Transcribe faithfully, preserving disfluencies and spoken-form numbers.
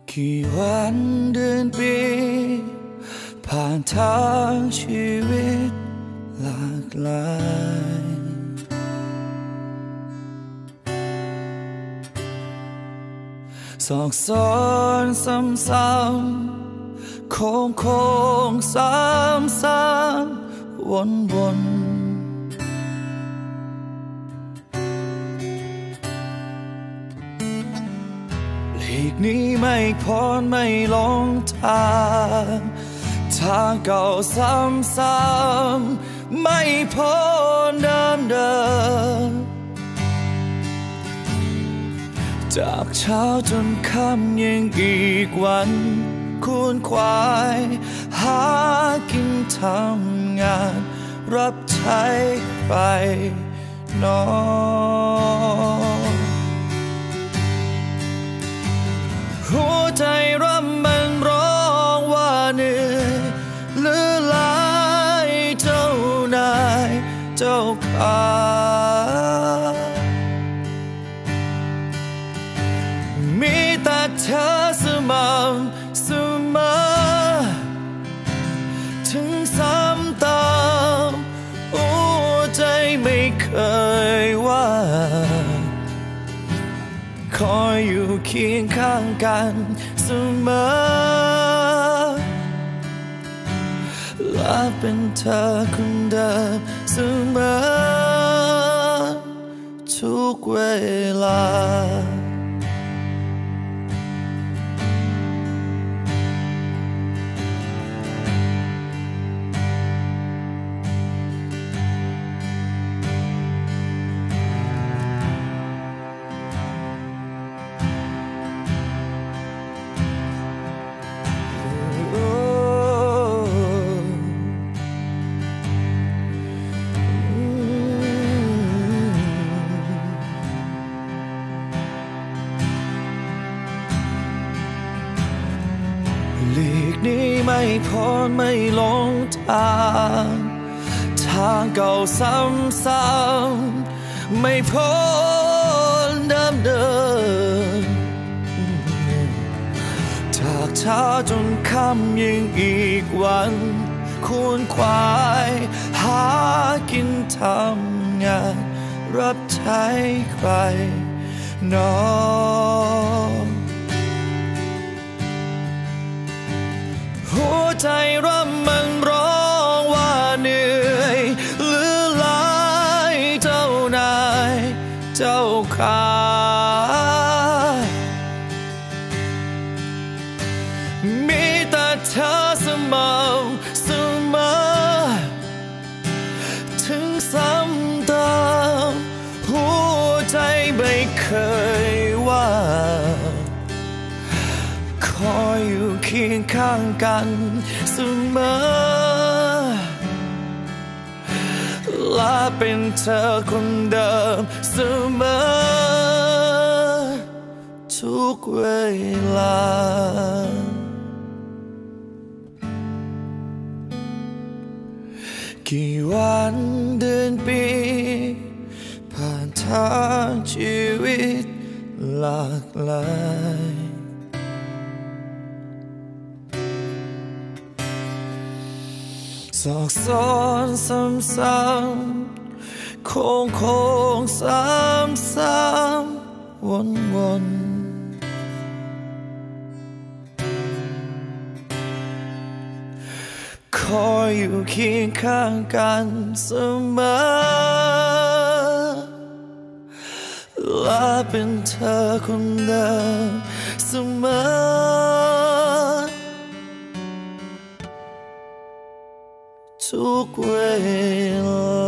กี่วันเดือนปีผ่านทางชีวิตหลากหลายสอกซ้อนซ้ำๆโค้งโค้งซ้ำซ้ำวนวนหลีกนี้ไม่พ้นไม่ลงทางทางเก่าซ้ำซ้ำไม่พ้นเดิมเดิมจากเช้าจนค่ำยังอีกวันคูนควายหากินทำงานรับใช้ไปนอนหัวใจร่ำมันร้องว่าเหนื่อยหรือหลายเจ้านายเจ้าขามีแต่เธอเสมอเสมอถึงซ้ำเติมหัวใจไม่เคยว่าคอยอยู่เคียงข้างกันเสมอและเป็นเธอคนเดิมเสมอทุกเวลาหลีกนี้ไม่พ้นไม่ลงทางทางเก่าซ้ำๆไม่พ้นเดิมเดิมจากเช้าจนค่ำยังอีกวันคูนควายหากินทำงานรับใช้ใครนอนหัวใจร่ำมันร้องว่าเหนื่อยหรือหลายเจ้านายเจ้าขามีแต่เธอเสมอเสมอถึงซ้ำเติมหัวใจไม่เคยว่าคอยอยู่เคียงข้างกันเสมอและเป็นเธอคนเดิมเสมอทุกเวลากี่วันเดือนปีผ่านทางชีวิตหลากหลายสอกซ้อนซ้ำๆโค้งโค้งซ้ำซ้ำวนวนคอยอยู่เคียงข้างกันเสมอและเป็นเธอคนเดิมเสมอทุกเวลา